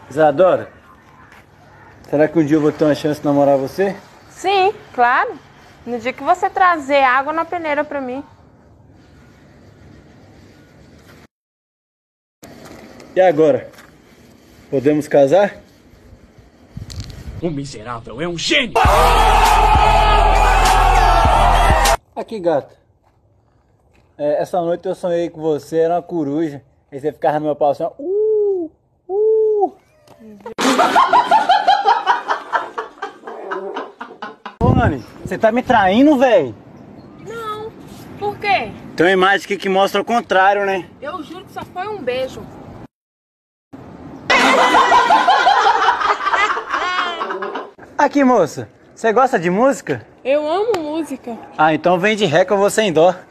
Isadora, será que um dia eu vou ter uma chance de namorar você? Sim, claro. No dia que você trazer água na peneira pra mim. E agora? Podemos casar? O miserável é um gênio! Aqui, gato. Essa noite eu sonhei com você, era uma coruja. Aí você ficava no meu pau assim, ó. Ô, Nani, você tá me traindo, velho? Não. Por quê? Tem uma imagem aqui que mostra o contrário, né? Eu juro que só foi um beijo. Aqui, moça. Você gosta de música? Eu amo música. Ah, então vem de ré que eu vou sem dó.